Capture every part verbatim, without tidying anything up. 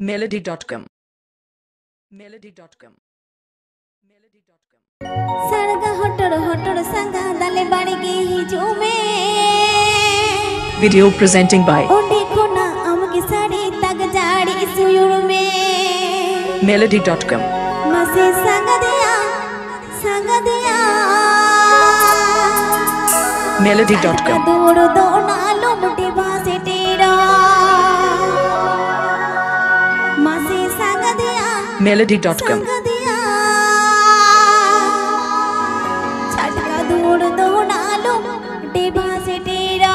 Melody Dotcom. Melody Dotcom. Melody Dotcom. Sarga hotor hotor sanga dale banigi hijume. Video presenting by Onde kona amki sari tag jari suyume. Melody Dotcom. Mase sanga diya sanga diya. Melody Dotcom. Doro dona lomte base tera. Mase sanga diya Melody Dotcom. sanga diya. Chatka doro dona lomte base tera.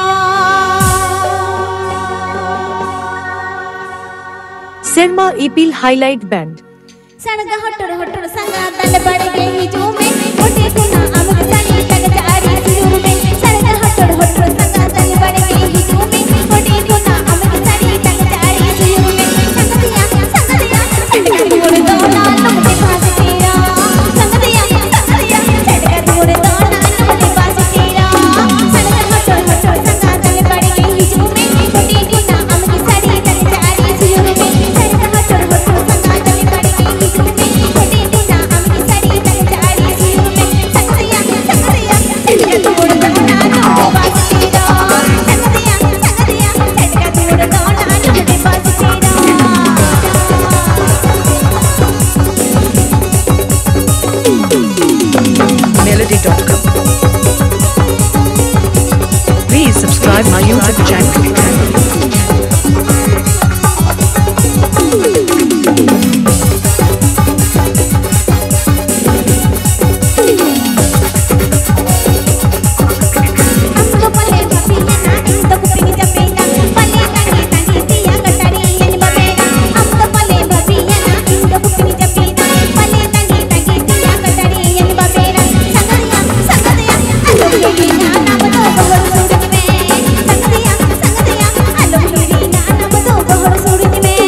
Serma Epil Highlight Band. Sarga hotor hotor sanga dal badge hijume. Onde kona amki sari tag jari suyume. Sarga hotor hotor sanga dal badge hijume. Onde kona amki sari tag jari suyume. Sanga diya sanga diya chatka doro dona lomte base tera. Sanga diya sanga diya chatka doro dona lomte base tera. Sarga hotor hotor sanga dal badge hijume. Onde kona amki sari tag jari suyume. Sarga hotor hotor sanga dal badge hijume. Onde kona amki sari tag jari suyume. Sanga diya sanga diya chatka doro dona lomte base tera. Sanga diya sanga diya chatka doro dona lomte base tera. Melody Dotcom. Please subscribe my YouTube channel. Amko pale bapina into kupingi japina pale tangi tangi tiya katari yani babena amko pale bapina into kupingi japina pale tangi tangi tiya katari yani babena sangadiya sangadiya alo hirina namado bahar sudni me sangadiya sangadiya alo hirina namado bahar sudni me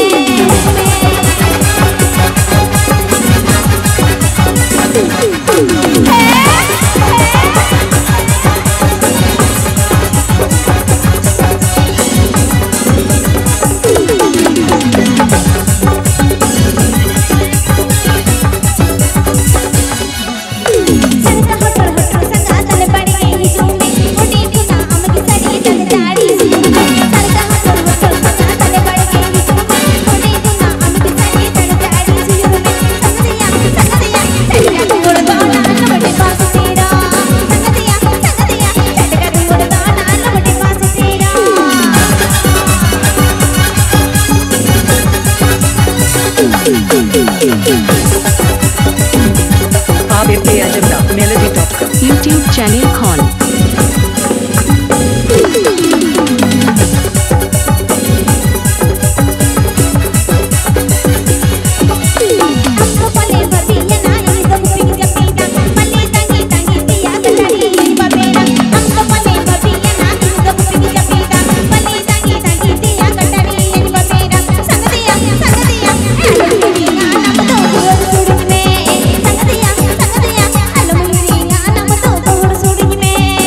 Sarga hotor hotor sanga dal badge hijume. Onde kona amki sari tag jari suyume. Sarga hotor hotor sanga dal badge hijume. Onde kona amki sari tag jari suyume. Sanga diya sanga diya chatka doro dona lomte base tera. Sanga diya sanga diya chatka doro dona lomte base tera. Aap pe ajabda Melody Dotcom. YouTube Channil Khan. Amko pale bapina into kupingi japina pale tangi tangi tiya katari yani babena amko pale bapina into kupingi japina pale tangi tangi tiya katari yani babena sanga diya sanga diya alo hirina namado bahar sudni me sanga diya sanga diya alo hirina namado bahar sudni me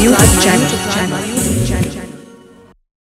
YouTube channel.